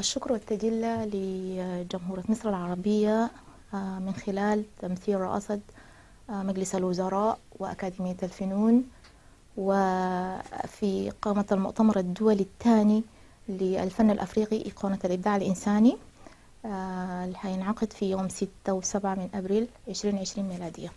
الشكر والتجلى لجمهورية مصر العربية من خلال تمثيل رئاسة مجلس الوزراء وأكاديمية الفنون، وفي إقامة المؤتمر الدولي الثاني للفن الأفريقي إيقونة الإبداع الإنساني اللي هينعقد في يوم 6 و7 من أبريل 2020 ميلادية.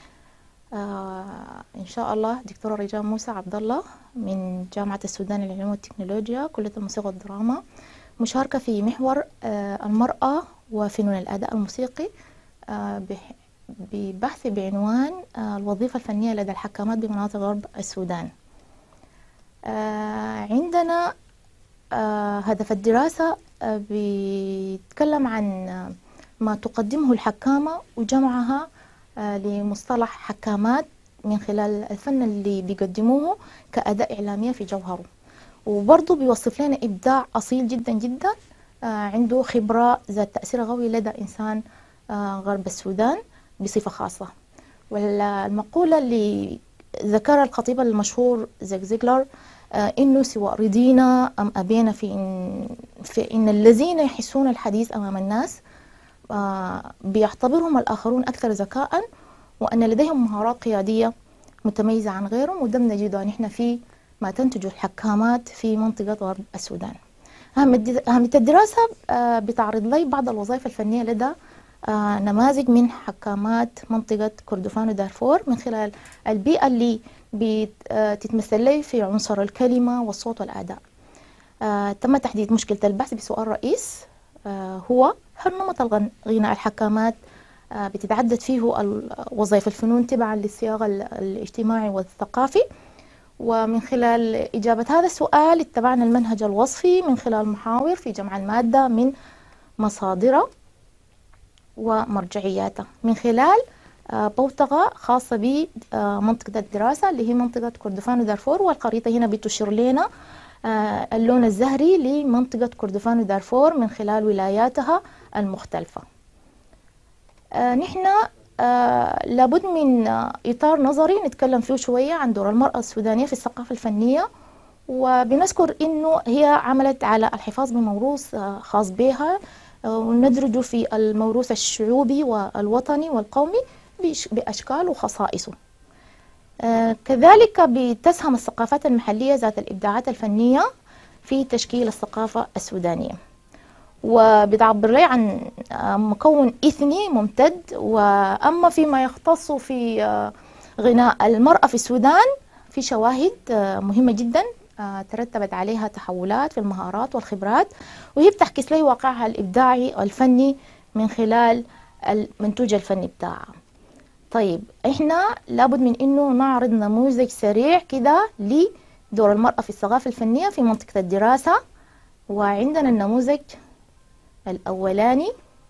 إن شاء الله دكتورة رجاء موسى عبد الله من جامعة السودان للعلوم والتكنولوجيا كلية الموسيقى والدراما، مشاركة في محور المرأة وفنون الأداء الموسيقي ببحث بعنوان الوظيفة الفنية لدى الحكامات بمناطق غرب السودان. عندنا هدف الدراسة بيتكلم عن ما تقدمه الحكامة وجمعها لمصطلح حكامات من خلال الفن اللي بيقدموه كأداء إعلامية في جوهره، وبرضه بيوصف لنا إبداع أصيل جدا جدا عنده خبرة ذات تأثير قوي لدى إنسان غرب السودان بصفة خاصة. والمقولة اللي ذكرها الخطيب المشهور زيغلر إنه سواء رضينا أم أبينا في إن الذين يحسون الحديث أمام الناس بيعتبرهم الآخرون أكثر ذكاء، وأن لديهم مهارات قيادية متميزة عن غيرهم، وده بنجده نحن في ما تنتج الحكامات في منطقة غرب السودان. أهمية الدراسة بتعرض لي بعض الوظائف الفنية لدى نماذج من حكامات منطقة كردفان ودارفور من خلال البيئة اللي بتتمثل لي في عنصر الكلمة والصوت والأداء. تم تحديد مشكلة البحث بسؤال رئيس هو هل نمط غناء الحكامات بتتعدد فيه وظائف الفنون تبعا للسياق الاجتماعي والثقافي. ومن خلال إجابة هذا السؤال اتبعنا المنهج الوصفي من خلال محاور في جمع المادة من مصادرها ومرجعياتها من خلال بوتقة خاصة بمنطقة الدراسة اللي هي منطقة كردفان ودارفور، والخريطة هنا بتشير لنا اللون الزهري لمنطقة كردفان ودارفور من خلال ولاياتها المختلفة. نحن لابد من إطار نظري نتكلم فيه شوية عن دور المرأة السودانية في الثقافة الفنية، وبنذكر إنه هي عملت على الحفاظ بموروث خاص بها وندرجه في الموروث الشعوبي والوطني والقومي بأشكال وخصائصه. كذلك بتسهم الثقافات المحلية ذات الإبداعات الفنية في تشكيل الثقافة السودانية، وبتعبر لي عن مكون إثني ممتد. وأما فيما يختص في غناء المرأة في السودان في شواهد مهمة جدا ترتبت عليها تحولات في المهارات والخبرات، وهي بتعكس لي واقعها الإبداعي والفني من خلال المنتوج الفني بتاعها. طيب احنا لابد من انه نعرض نموذج سريع كده لدور المرأة في الثقافة الفنية في منطقة الدراسة. وعندنا النموذج الأولاني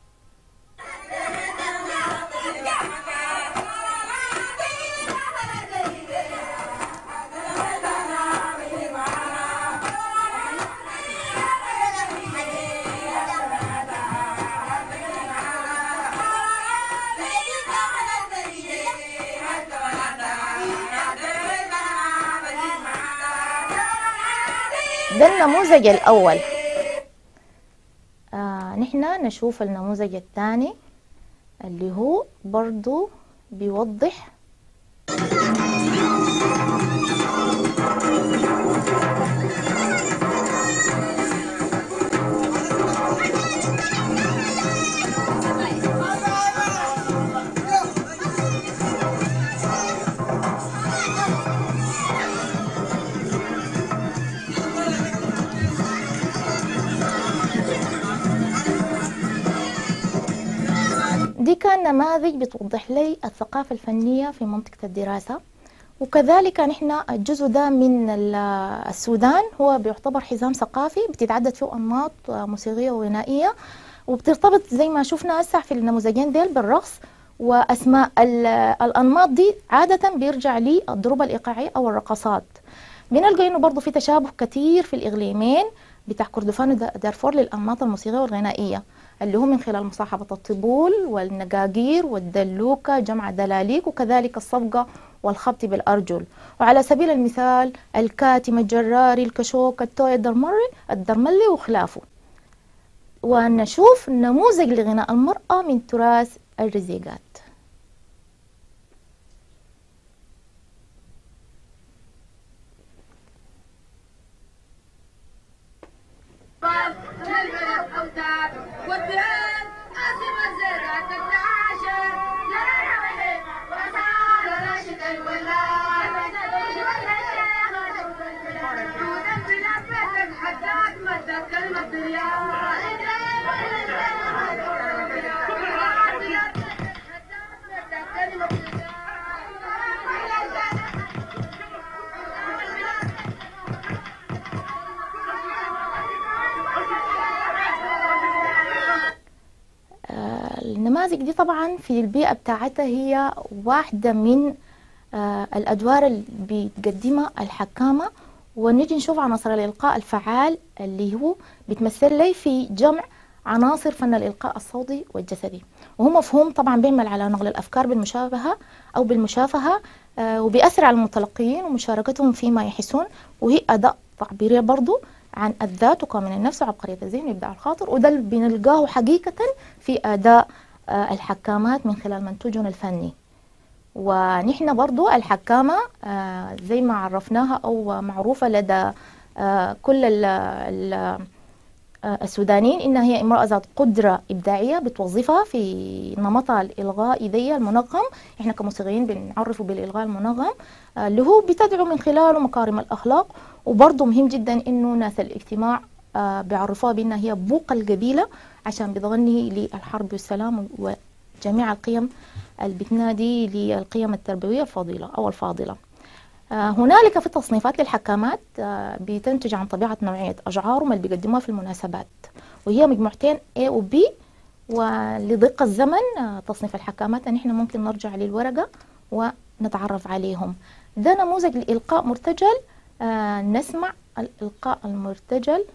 ده النموذج الأول. نحن نشوف النموذج الثاني اللي هو برضو بيوضح دي كان نماذج بتوضح لي الثقافة الفنية في منطقة الدراسة. وكذلك نحن الجزء ده من السودان هو بيعتبر حزام ثقافي بتتعدد فيه أنماط موسيقية وغنائية، وبترتبط زي ما شفنا هسه في النموذجين ديل بالرقص. وأسماء الأنماط دي عادة بيرجع للضروب الإيقاعية أو الرقصات. بنلقى إنه برضه في تشابه كثير في الإقليمين بتاع كردفان ودارفور للأنماط الموسيقية والغنائية، اللي هو من خلال مصاحبة الطبول والنقاقير والدلوكة جمع دلاليك، وكذلك الصفقة والخبط بالأرجل. وعلى سبيل المثال الكاتم، الجراري، الكشوك، التوي، الدرملي وخلافه. ونشوف نموذج لغناء المرأة من تراث الرزيقات. النماذج دي طبعا في البيئة بتاعتها هي واحدة من الأدوار اللي بتقدمها الحكامة، ونجي نشوف عناصر الإلقاء الفعال اللي هو بتمثل لي في جمع عناصر فن الإلقاء الصوتي والجسدي، وهو مفهوم طبعا بيعمل على نقل الأفكار بالمشابهة أو بالمشافهة، وبيأثر على المتلقيين ومشاركتهم فيما يحسون، وهي أداء تعبيرية برضو عن الذات وكامن النفس وعبقرية الذهن وإبداع الخاطر، وده اللي بنلقاه حقيقة في أداء الحكامات من خلال منتوجهم الفني. ونحن برضو الحكامة زي ما عرفناها أو معروفة لدى كل السودانيين إنها هي امرأة ذات قدرة إبداعية بتوظفها في نمطها الإلغائي ذي المنظم. إحنا كموسيقيين بنعرفه بالإلغاء المنظم اللي هو بتدعو من خلاله مكارم الأخلاق، وبرضه مهم جدا إنه ناس الاجتماع بيعرفوها بأنها هي بوق القبيلة عشان بتغني للحرب والسلام وجميع القيم اللي بتنادي للقيم التربوية الفضيلة أو الفاضلة. هنالك في تصنيفات للحكامات بتنتج عن طبيعة نوعية أشعارهم اللي بيقدموها في المناسبات، وهي مجموعتين A و B. ولضيق الزمن تصنيف الحكامات نحن ممكن نرجع للورقة ونتعرف عليهم. ده نموذج لإلقاء مرتجل، نسمع الإلقاء المرتجل.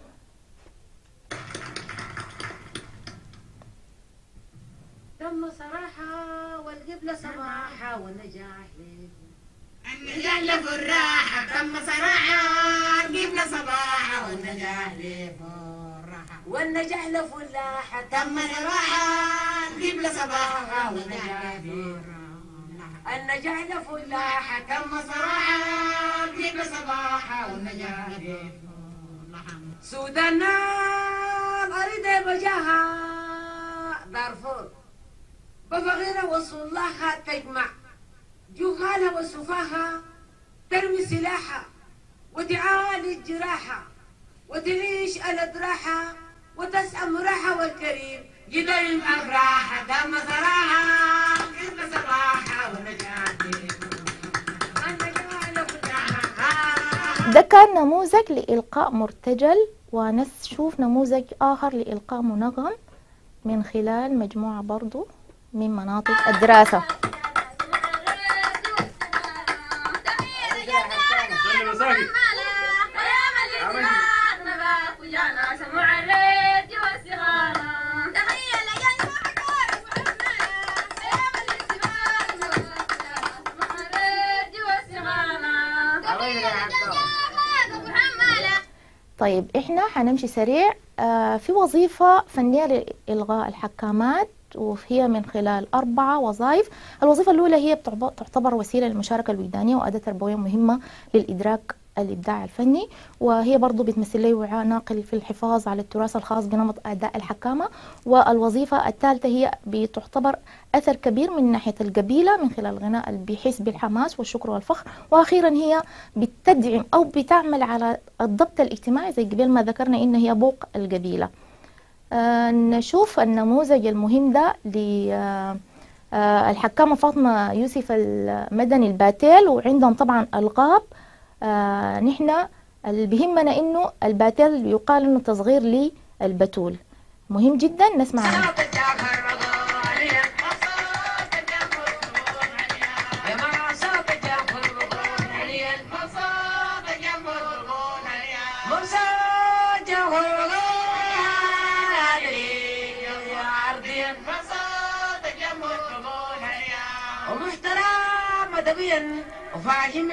تم صراحة والقبلة سماحة والنجاح النجاح له الراحة. تم صراحة والقبلة صباحة والنجاح له الراحة والنجاح له فلاحة. تم صراحة والقبلة صباحة والنجاح له الراحة النجاح له فلاحة. تم صراحة والقبلة صباحة والنجاح له الراحة. سودان أريد بجاها دارفور بفغيرة وصلها تجمع جهالها وسفاها، ترمي سلاحها وتعالج جراحها وتعيش الأدراحة وتسأم راحة والكريم جدين أفراحة. دم صراحة قبل صباحة ونجاح. ده كان نموذج لإلقاء مرتجل، ونشوف نموذج آخر لإلقاء منغم من خلال مجموعة برضو من مناطق الدراسة. طيب احنا هنمشي سريع في وظيفة فنية لإلغاء الحكامات، وهي من خلال 4 وظائف. الوظيفة الأولى هي تعتبر وسيلة للمشاركة الوجدانية وأداة تربوية مهمة للإدراك الإبداع الفني، وهي برضو بتمثل لي وعاء ناقل في الحفاظ على التراث الخاص بنمط أداء الحكامة. والوظيفة الثالثة هي بتعتبر أثر كبير من ناحية القبيلة من خلال الغناء اللي بيحس بالحماس والشكر والفخر. وأخيرا هي بتدعم أو بتعمل على الضبط الاجتماعي زي قبل ما ذكرنا إن هي بوق القبيلة. نشوف النموذج المهم ده للحكامة فاطمة يوسف المدني الباتيل، وعندهم طبعا ألقاب. نحن اللي بيهمنا إنه الباتيل يقال إنه تصغير للبتول، مهم جدا نسمع عنه.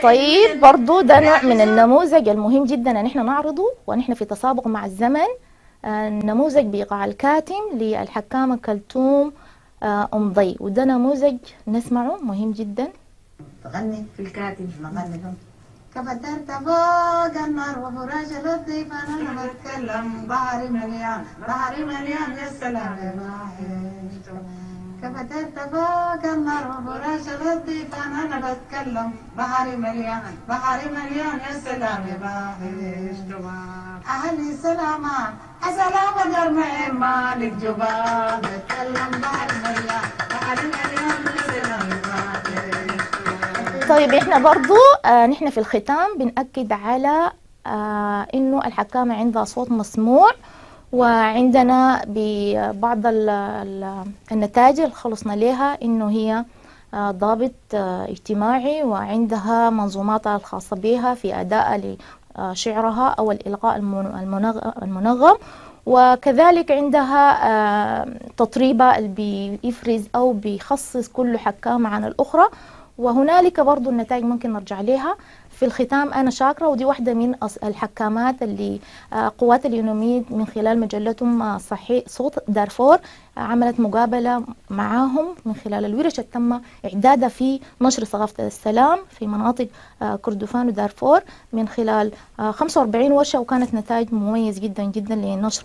طيب برضو ده نوع من النموذج المهم جدا ان احنا نعرضه ونحن في تسابق مع الزمن. نموذج بإيقاع الكاتم للحكامة كلثوم أم ضي، وده نموذج نسمعه مهم جدا. تغني في الكاتم نغني كفترت فوق النار وفراش الضيف انا بتكلم بحري مليان بحري مليان يا سلام يا باحر. كفترت فوق النار وفراش الضيف انا بتكلم بحري مليان بحري مليان يا سلام يا باحر. اهلي سلامة السلام جرمي مالك جبال بتكلم بحري مليان بحري مليان يا سلام يا باحر. طيب احنا برضو نحن في الختام بنأكد على انه الحكامة عندها صوت مسموع، وعندنا ببعض النتائج اللي خلصنا لها انه هي ضابط اجتماعي، وعندها منظوماتها الخاصة بها في أداء لشعرها أو الإلقاء المنغم، وكذلك عندها تطريبة اللي بيفرز أو بيخصص كل حكامة عن الأخرى. وهنالك برضو النتائج ممكن نرجع لها. في الختام أنا شاكرة، ودي واحدة من الحكامات اللي قوات اليوناميد من خلال مجلتهم صوت دارفور عملت مقابلة معاهم من خلال الورش اللي تم إعدادها في نشر ثقافة السلام في مناطق كردفان ودارفور من خلال 45 ورشة، وكانت نتائج مميز جدا جدا لنشر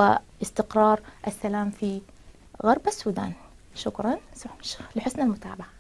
واستقرار السلام في غرب السودان. شكرا لحسن المتابعة.